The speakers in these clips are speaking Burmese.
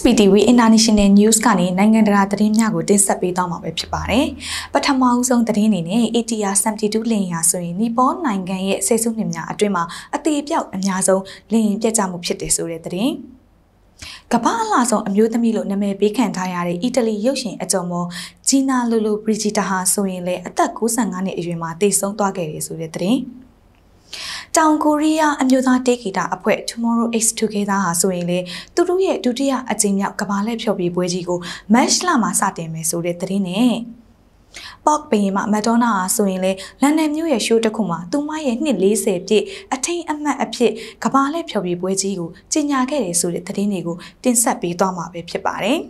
SBTV International News ကနေနိုင်ငံတကာသတင်းများကိုတင်ဆက်ပေးသွားမှာပဲဖြစ်ပါတယ်။ပထမအဆုံးသတင်းအနေနဲ့ ATR 72လင်းရာဆိုရင်နီပေါနိုင်ငံရဲ့ဆယ်စုနှစ်များအတွင်းမှာအသေးပြောက်အများဆုံးလင်းရင်ပြတ်ကျမှုဖြစ်တယ်ဆိုတဲ့သတင်း။ကမ္ဘာအလှဆုံးအမျိုးသမီးလို့နာမည်ပေးခံထားရတဲ့အီတလီရုပ်ရှင်အကြောင်းမောဂျီနာလိုလိုဘရီဂျီတာဟာဆိုရင်လည်းအသက်65နှစ်အရွယ်မှာတည်ဆုံသွားခဲ့တယ်ဆိုတဲ့သတင်း။တောင်ကိုရီးယားအမျိုးသားတေးဂီတအဖွဲ့ Tomorrow X Together ဟာဆိုရင်လေသူတို့ရဲ့ဒုတိယအကြိမ်မြောက်ကမ္ဘာလှည့်ဖျော်ဖြေပွဲကြီးကိုမတ်လမှာစတင်မယ်ဆိုတဲ့သတင်းနဲ့ပေါ့ဘင်းမှာမက်ဒေါနာဟာဆိုရင်လေလန်ဒန်မြို့ရဲ့ရှိုးတစ်ခုမှာသူမရဲ့နှစ်40ပြည့်အထိမ်းအမှတ်အဖြစ်ကမ္ဘာလှည့်ဖျော်ဖြေပွဲကြီးကိုကြေညာခဲ့တယ်ဆိုတဲ့သတင်းတွေကိုတင်ဆက်ပေးသွားမှာပဲဖြစ်ပါတယ်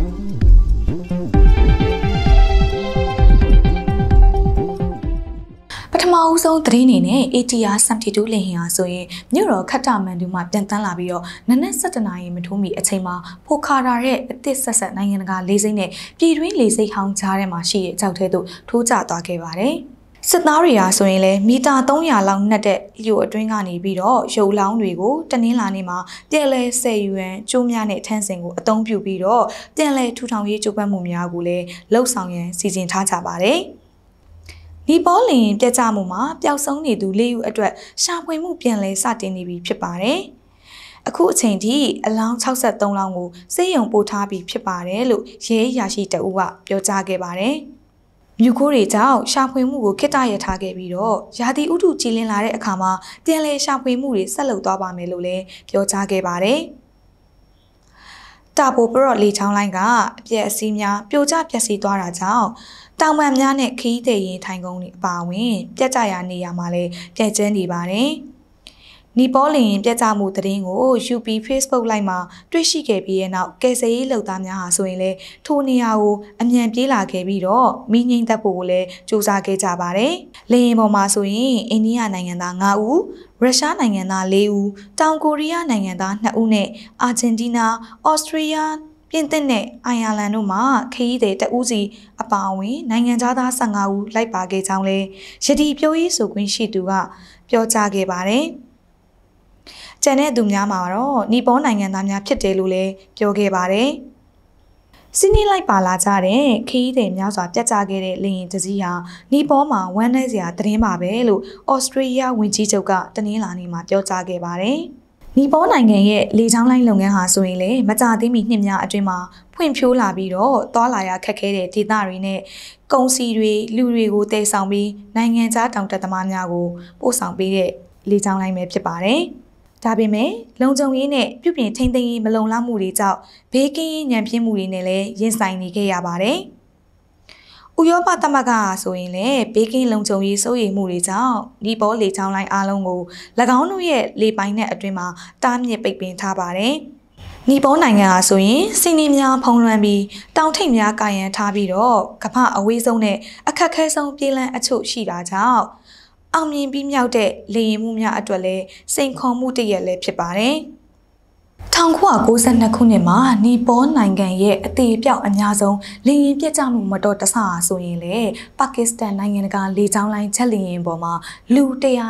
ပထမအဆုံးသတင်းအနေနဲ့ ATR 72လင်းဟင်ဟာဆိုရင်မြို့တော်ခတ်တမန်တူမှာပြန်တန်းလာပြီးတော့နနက်7 နာရီမထိုးမီအချိန်မှာဖိုခါရာရဲ့အသစ်ဆက်နိုင်ငံတကာလေးစိမ့်နဲ့ပြည်တွင်းလေးစိမ့်ဟောင်းကြားထဲမှာရှိတဲ့အကြောက်ထဲသို့ထိုးကျသွားခဲ့ပါတယ်။စစ်သားတွေဟာဆိုရင်လည်းမီတာ300လောက်နှက်တဲ့လျိုအတွင်းကနေပြီးတော့ရုပ်လောင်းတွေကိုတနင်္လာနေ့မှာပြန်လည်ဆယ်ယူရန်ကျိုးများနဲ့ထန်းစင်ကိုအသုံးပြုပြီးတော့ပြန်လည်ထူထောင်ရေးကြိုးပမ်းမှုများကိုလည်းလှုပ်ဆောင်ရန်စီစဉ်ထားကြပါတယ်။နီပေါလင်ပြတ်ကျမှုမှာပျောက်ဆုံးနေသူ၄ဦးအတွက်ရှာဖွေမှုပြန်လည်စတင်နေပြီဖြစ်ပါတယ်။အခုအချိန်ထိအလောင်း63လောင်းကိုစေယုံပို့ထားပြီးဖြစ်ပါတယ်လို့ရဲအရာရှိတအုပ်ကပြောကြားခဲ့ပါတယ်။မြူခိုးတွေကြောင့်ရှာဖွေမှုကိုခေတ္တရထားခဲ့ပြီးတော့ရာသီဥတုကြည်လင်လာတဲ့အခါမှာပြန်လည်ရှာဖွေမှုတွေဆက်လုပ်သွားပါမယ်လို့လည်းပြောကြားခဲ့ပါတယ်။တာပိုပရော့လေချောင်းလိုင်းကအပြက်အစည်းများပြိုကျပျက်စီးသွားတာကြောင့်တောင်ပံများနဲ့ခီးတဲ့ရင်ထိုင်ကုန်းတွေအပါအဝင်ပြက်ကျရာနေရာမှာလည်းပြက်ကျန်းနေပါတယ်။နီပေါလင်ပြက်ကျမှုသတင်းကို UP Facebook လိုက်မှာတွေ့ရှိခဲ့ပြီးတဲ့နောက်ကယ်ဆယ်ရေးလုပ်သားများဟာဆိုရင်လည်းထိုနေရာကိုအမြန်ပြေးလာခဲ့ပြီးတော့မိငိမ့်သက်ဖို့ကိုလည်းစူးစမ်းခဲ့ကြပါတယ်။လေယာဉ်ပေါ်မှာဆိုရင်အိန္ဒိယနိုင်ငံသား9ဦးရုရှားနိုင်ငံသား4ဦးတောင်ကိုရီးယားနိုင်ငံသား2ဦးနဲ့အာဂျင်တီးနားဩစတြေးလျပြင်သစ်နဲ့အိုင်ယာလန်တို့မှာခရီးသည်တဦးစီအပါအဝင်နိုင်ငံသား15ဦးလိုက်ပါခဲ့ကြောင်းလဲယတိပြောရေးဆိုခွင့်ရှိသူကပြောကြားခဲ့ပါတယ်။ကျန်တဲ့သူများမှာတော့နီပေါနိုင်ငံသားများဖြစ်တယ်လို့လည်းပြောခဲ့ပါတယ်။စီးနီးလိုက်ပါလာကြတဲ့ခရီးသည်များစွာပြတ်ကျခဲ့တဲ့လေယာဉ်တစ်စီးဟာနီပေါမှာဝမ်းနည်းစရာသတင်းပါပဲလို့ဩစတြေးလျဝန်ကြီးချုပ်ကတနင်္လာနေ့မှာပြောကြားခဲ့ပါတယ်။နီပေါနိုင်ငံရဲ့လေကြောင်းလိုင်းလုပ်ငန်းဟာဆိုရင်လည်းမကြာသေးမီနှစ်များအတွင်းမှာဖွံ့ဖြိုးလာပြီးတော့သွားလာရခက်ခဲတဲ့ဒေသတွေနဲ့ကုန်စည်တွေလူတွေကိုတည်ဆောင်ပြီးနိုင်ငံခြားတောင်တသမားများကိုပို့ဆောင်ပေးတဲ့လေကြောင်းလိုင်းပဲဖြစ်ပါတယ်။ဒါပေမဲ့လုံခြုံရေးနဲ့ပြုပြင်ထိန်းသိမ်းရေးမလုံလောက်မှုတွေကြောင့်ဘေးကင်းရေးညံ့ဖျင်းမှုတွေနဲ့လည်းရင်ဆိုင်နေခဲ့ရပါတယ်။ဥရောပသမဂ္ဂဆိုရင်လည်းဘေးကင်းလုံခြုံရေးစိုးရိမ်မှုတွေကြောင့်နီပေါလေကြောင်းလိုင်းအားလုံးကို၎င်းတို့ရဲ့လေပိုင်နက်အတွင်းမှာတားမြစ်ပိတ်ပင်ထားပါတယ်။နီပေါနိုင်ငံဟာဆိုရင်စီးနီးများဖုံးလွှမ်းပြီးတောင်ထိပ်များကာရန်ထားပြီးတော့ကမ္ဘာအဝေးဆုံးနဲ့အခက်ခဲဆုံးပြည်လန်းအချို့ရှိတာကြောင့်အောင်မြင်ပြီးမြောက်တဲ့လေယာဉ်မှုများအတွက်လည်းစိန်ခေါ်မှုတစ်ရပ်လည်းဖြစ်ပါတယ်။1992ခုနှစ်မှာနီပေါနိုင်ငံရဲ့အသေးပြောက်အများဆုံးလေယာဉ်ပြတ်ကျမှုမတော်တဆဆိုရင်လေပါကစ္စတန်နိုင်ငံကလေကြောင်းလိုင်းချက်လေယာဉ်ပေါ်မှာလူ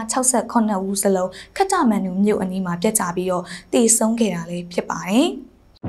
168ဦးစလုံးခတ်တမန်နူမြို့အနီးမှာပြတ်ကျပြီးတော့တည်ဆုံးခဲ့တာလည်းဖြစ်ပါတယ်။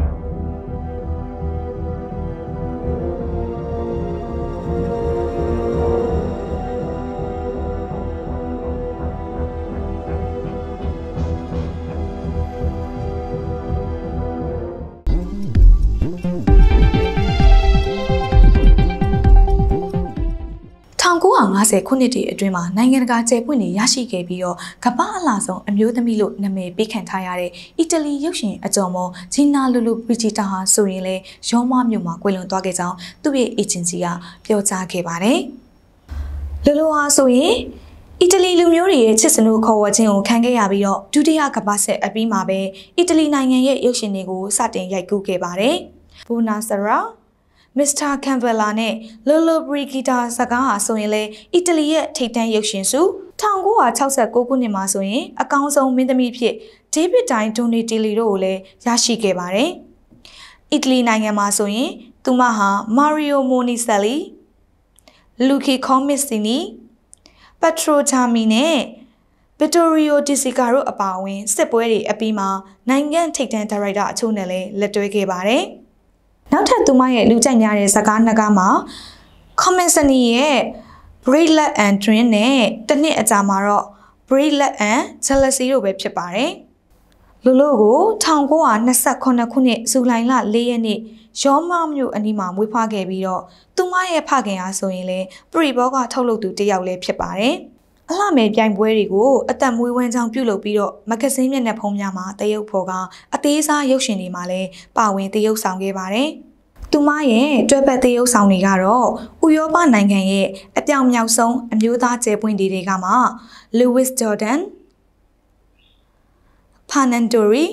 1950ခုနှစ်တည်းအတွင်းမှာနိုင်ငံတကာကျယ်ပွင့်တွေရရှိခဲ့ပြီးတော့ကမ္ဘာအလှဆုံးအမျိုးသမီးလို့နာမည်ပေးခံထားရတဲ့အီတလီရုပ်ရှင်အကြောင်းမောဂျီနာလိုလိုဘရီဂျီတာဟာဆိုရင်လေရောမမြို့မှာကွယ်လွန်သွားခဲ့ကြောင်းသူ့ရဲ့အေဂျင်စီကပြောကြားခဲ့ပါတယ်။လိုလိုဟာဆိုရင်အီတလီလူမျိုးတွေရဲ့ချစ်စနိုးခေါ်ဝေါ်ခြင်းကိုခံခဲ့ရပြီးတော့ဒုတိယကမ္ဘာစစ်အပြီးမှာပဲအီတလီနိုင်ငံရဲ့ရုပ်ရှင်တွေကိုစတင်ရိုက်ကူးခဲ့ပါတယ်။ဘူနာဆရာမစ္စတာကမ်ဗလာနဲ့လိုလိုဘရီဂီတာစကားဟာဆိုရင်လည်းအီတလီရဲ့ထိပ်တန်းရုပ်ရှင်စု1969ခုနှစ်မှာဆိုရင်အကောင်းဆုံးမင်းသမီးဖြစ်ဒေးဗစ်တိုင်းဒိုနီတီလီတို့ကိုလည်းရရှိခဲ့ပါတယ်။အီတလီနိုင်ငံမှာဆိုရင်သူမဟာမာရီယိုမိုနီဆယ်လီလူကီကောမစ်စီနီပက်ထရိုဂျာမီနဲ့ Vittorio De Sica တို့အပါအဝင်စစ်ပွဲတွေအပြီးမှာနိုင်ငံထိပ်တန်းဒါရိုက်တာအချို့နဲ့လည်းလက်တွဲခဲ့ပါတယ်။နောက်ထပ်သူမရဲ့လူကြိုက်များတဲ့ဇာတ်ကားနှစ်ကားမှာ Comensani ရဲ့ Breathless and Dream နဲ့တစ်နှစ်အကြာမှာတော့ Breathless and Jealousy တို့ပဲဖြစ်ပါတယ်။လိုလိုကို1929ခုနှစ်ဇူလိုင်လ4ရက်နေ့ရောမမြို့အနီးမှာမွေးဖွားခဲ့ပြီးတော့သူမရဲ့ဖခင်အားဆိုရင်လည်းပရိဘောကထုတ်လုပ်သူတစ်ယောက်လည်းဖြစ်ပါတယ်။အလှမဲ့ပြိုင်ပွဲတွေကိုအသက်မွေးဝမ်းကြောင်းပြုလုပ်ပြီးတော့မဂ္ဂဇင်းမျက်နှာဖုံးများမှာတရုပ်ဖော်ကအသေးစားရုပ်ရှင်တွေမှာလည်းပါဝင်တရုပ်ဆောင်ခဲ့ပါတယ်။သူမရဲ့တွဲဖက်တရုပ်ဆောင်တွေကတော့ဥရောပနိုင်ငံရဲ့အပြောင်မြောက်ဆုံးအမျိုးသားကျယ်ပွင့်တွေကမှ Louis Jordan, Panandori,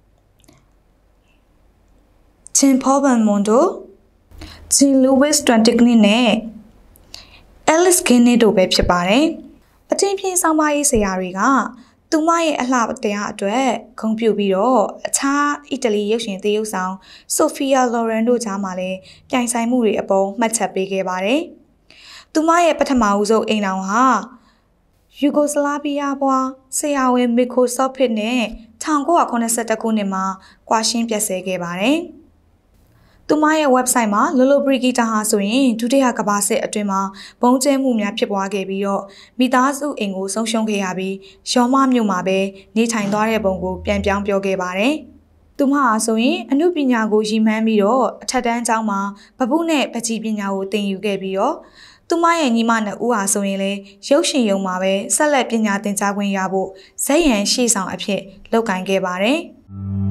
Jean Paul Belmondo, Jean Louis 29နဲ့ Alice Guinea တို့ပဲဖြစ်ပါတယ်။အချင်းပြင်းဆောင်ပါရေးဆရာတွေကသူမရဲ့အလှတရားအတွက်ဂုဏ်ပြုပြီးတော့အခြားအီတလီရုပ်ရှင်သရုပ်ဆောင်ဆိုဖီယာလော်ရန်တို့ကြားမှာလည်းပြိုင်ဆိုင်မှုတွေအပေါ်မှတ်ချက်ပေးခဲ့ပါတယ်။သူမရဲ့ပထမဦးဆုံးအိမ်တော်ဟာယူဂိုစလာဗီးယားဘွားဆရာဝန်မီကိုဆော့ဖစ်နဲ့1982ခုနှစ်မှာကွာရှင်းပြတ်ဆဲခဲ့ပါတယ်။သူမရဲ့ website မှာလိုလိုဘရီဂီတာဟာဆိုရင်ဒုတိယကမ္ဘာစစ်အတွင်းမှာဘုံကျဲမှုများဖြစ်ပွားခဲ့ပြီးတော့မိသားစုအိမ်ကိုဆုံးရှုံးခဲ့ရပြီးရောမမြို့မှာပဲနေထိုင်သွားတဲ့ပုံကိုပြန်ပြောင်းပြောခဲ့ပါတယ်။သူမဟာဆိုရင်အမှုပညာကိုရည်မှန်းပြီးတော့အထက်တန်းကျောင်းမှာဗပုနဲ့ပကြီးပညာကိုသင်ယူခဲ့ပြီးတော့သူမရဲ့ညီမနှစ်ဦးဟာဆိုရင်လည်းရုပ်ရှင်ရုံမှာပဲဆက်လက်ပညာသင်ကြားခွင့်ရဖို့ဇက်ရန်ရှေ့ဆောင်အဖြစ်လုပ်ကိုင်ခဲ့ပါတယ်။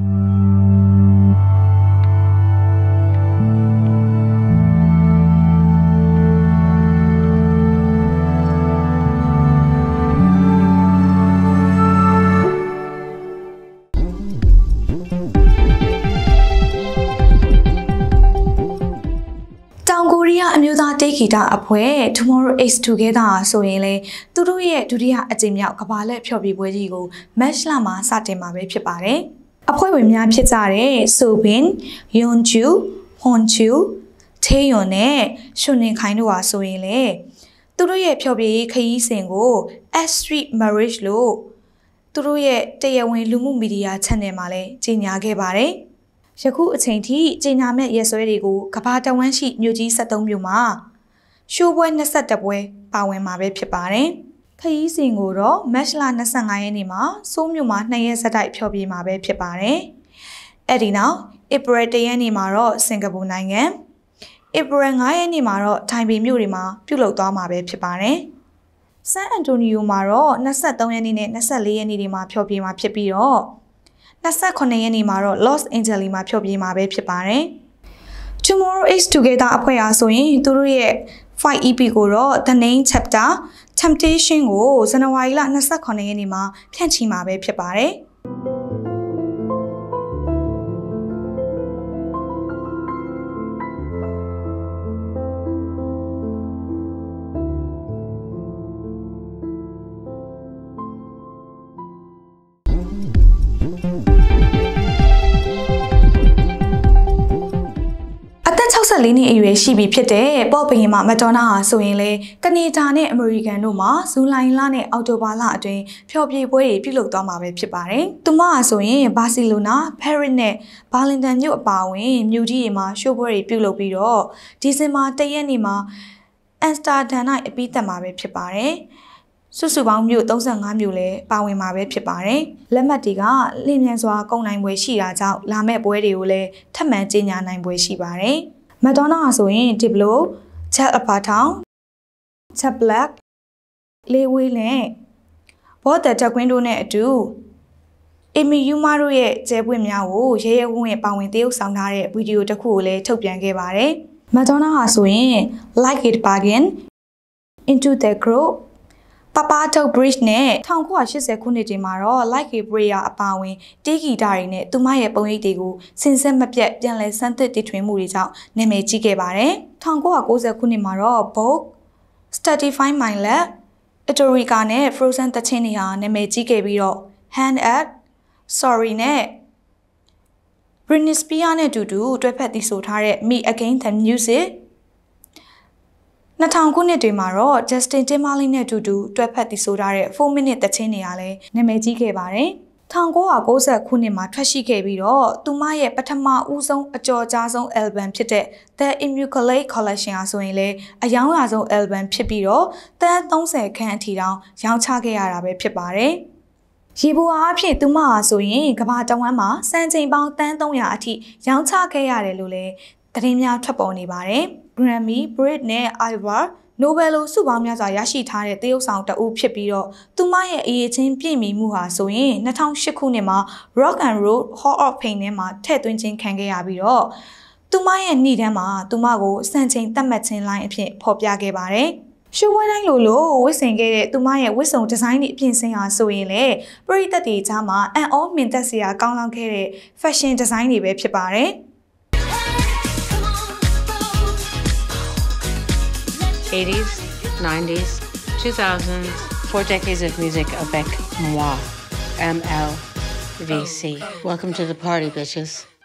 အမျိုးသားတေးဂီတအဖွဲ့ Tomorrow X Together ဆိုရင်လေသူတို့ရဲ့ဒုတိယအကြိမ်မြောက်ကမ္ဘာလက်ဖျော်ဖြေပွဲကြီးကို March လမှာစတင်မှာပဲဖြစ်ပါတယ်။အဖွဲ့ဝင်များဖြစ်ကြတဲ့ Sobin, Yeonju, Hongju, Taeyeon နဲ့ Shunin ခိုင်တို့ဟာဆိုရင်လေသူတို့ရဲ့ဖျော်ဖြေရေးခရီးစဉ်ကို S Street Marriage လို့သူတို့ရဲ့တရားဝင်လူမှုမီဒီယာ channel မှာလည်းကြေညာခဲ့ပါတယ်။ယခုအချိန်ထိကြေညာမဲ့ရက်စွဲတွေကိုကမ္ဘာတဝန်းရှိမြို့ကြီး73မြို့မှာရှိုးပွဲ21ပွဲပါဝင်မှာပဲဖြစ်ပါတယ်။ခရီးစဉ်ကိုတော့မတ်လ25ရက်နေ့မှာစိုးမြို့မှာ2ရက်ဆက်တိုက်ဖျော်ဖြေမှာပဲဖြစ်ပါတယ်။အဲ့ဒီနောက်ဧပြီ1ရက်နေ့မှာတော့စင်ကာပူနိုင်ငံဧပြီ9ရက်နေ့မှာတော့ထိုင်ပေမြို့တွေမှာပြုလုပ်သွားမှာပဲဖြစ်ပါတယ်။ဆန်အန်တိုနီယိုမှာတော့23ရက်နေ့နဲ့24ရက်နေ့တွေမှာဖျော်ဖြေမှာဖြစ်ပြီးတော့29ရက်နေ့မှာတော့ Los Angeles မှာဖျော်ဖြေမှာပဲဖြစ်ပါတယ်။ Tomorrow X Together အဖွဲ့အားဆိုရင်သူတို့ရဲ့ 5 EP ကိုတော့ The Name Chapter Temptation ကိုဇန်နဝါရီလ29ရက်နေ့မှာဖြန့်ချိမှာပဲဖြစ်ပါတယ်။ Lini အရွယ်ရှိပြီဖြစ်တဲ့ပေါ့ဘရင်မမက်ဒေါနာဟာဆိုရင်လေကနေဒါနဲ့အမေရိကန်တို့မှာဇူလိုင်လနဲ့အောက်တိုဘာလအတွင်းဖျော်ဖြေပွဲတွေပြုလုပ်သွားမှာပဲဖြစ်ပါတယ်။သူမဟာဆိုရင်ဘာစီလိုနာ၊ပဲရစ်နဲ့ဘာလင်တန်မြို့အပါအဝင်မြို့ကြီးတွေမှာရှိုးပွဲတွေပြုလုပ်ပြီးတော့ဒီဇင်ဘာ1ရက်နေ့မှာအမ်စတာဒမ်၌အပြီးသက်မှာပဲဖြစ်ပါတယ်။စုစုပေါင်းမြို့35မြို့လည်းပါဝင်မှာပဲဖြစ်ပါတယ်။လက်မှတ်တွေကလျင်မြန်စွာကုန်နိုင်ပွဲရှိတာကြောင့်လာမဲ့ပွဲတွေကိုလည်းထပ်မံကြေညာနိုင်ပွဲရှိပါတယ်။ မက်ဒေါနာဆိုရင်ဒီဘလိုချက်အပါထောင်ချက်ဘလက်လေးဝေးနဲ့ဘော့တက်ကွင်းတို့နဲ့အတူအီမီယူမာတို့ရဲ့ကျဲပွင့်များကိုရဲရဲဝံ့ဝံ့ပါဝင်တရုပ်ဆောင်ထားတဲ့ဗီဒီယိုတစ်ခုကိုလည်းထုတ်ပြန်ခဲ့ပါတယ်။မက်ဒေါနာဟာဆိုရင် Like It Bargain Into the Group Papato Bridge နဲ့1980ခုနှစ်တွေမှာတော့ Like a Prayer အပါအဝင်တေးဂီတတွေနဲ့သူမရဲ့ပုံရိပ်တွေကိုစင်ဆက်မပြတ်ပြန်လည်ဆန်းသစ်တည်ထွင်မှုတွေကြောင့်နာမည်ကြီးခဲ့ပါတယ်။1990ခုနှစ်မှာတော့ Vogue, Certify My Love, Etorica နဲ့ Frozen သချင်းတွေဟာနာမည်ကြီးခဲ့ပြီးတော့ Hand At, Sorry နဲ့ Britney Spears နဲ့အတူတူတွဲဖက်တည်ဆိုထားတဲ့ Me Against the Music 2000 ခုနှစ်တွေမှာတော့ Justin Timberlake နဲ့အတူတူတွဲဖက်တည်ဆိုထားတဲ့ 4 minute တခြင်းတွေကလည်းနာမည်ကြီးခဲ့ပါတယ်။1990 ခုနှစ်မှာထွက်ရှိခဲ့ပြီးတော့သူမရဲ့ပထမဦးဆုံးအကျော်ကြားဆုံး album ဖြစ်တဲ့ The Immaculate Collection ဟာဆိုရင်လည်းအယောင်ရဆုံး album ဖြစ်ပြီးတော့သန်း30ခန့်အထိတောင်ရောင်းချခဲ့ရတာပဲဖြစ်ပါတယ်။ရေပေါ်အားဖြင့်သူမဟာဆိုရင်ကမ္ဘာတဝန်းမှာစံချိန်ပေါင်းသန်း300အထိရောင်းချခဲ့ရတယ်လို့လည်းသတင်းများထွက်ပေါ်နေပါတယ်။ Grammy, Brit နဲ့ Ivor Nobel လို့စုပေါင်းများစွာရရှိထားတဲ့သရုပ်ဆောင်တအုပ်ဖြစ်ပြီးတော့သူမရဲ့အရေးချင်းပြည့်မီမှုဟာဆိုရင်2008ခုနှစ်မှာ Rock and Roll Hall of Fame ထဲမှာထည့်သွင်းခြင်းခံခဲ့ရပြီးတော့သူမရဲ့နေ့တန်းမှာသူမကိုစံချိန်သတ်မှတ်ခြင်း line အဖြစ်ဖော်ပြခဲ့ပါတယ်။ရှိုးဝဲတိုင်းလိုဝတ်ဆင်ခဲ့တဲ့သူမရဲ့ဝတ်စုံဒီဇိုင်းတွေအပြင်ဆင်ဟာဆိုရင်လေပရိသတ်တွေကြားမှာအံ့ဩမြင်သက်စရာကောင်းလောက်ခဲ့တဲ့ fashion design တွေပဲဖြစ်ပါတယ်။ 80s, 90s, 2000s, 4 decades of music avec moi, MLVC. Welcome to the party, bitches.